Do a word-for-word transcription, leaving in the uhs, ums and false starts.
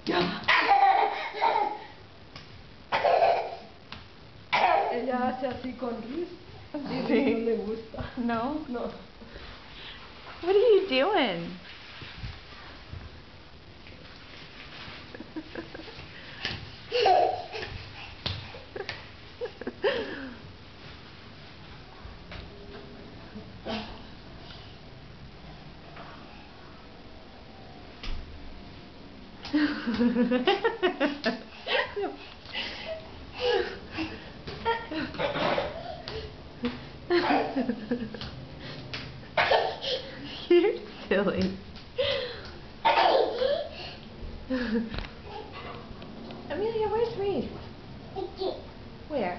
Ella hace así con Riz y Sí. no le gusta. No? No. What are you doing? You're silly. Amelia, where's Reese? Where?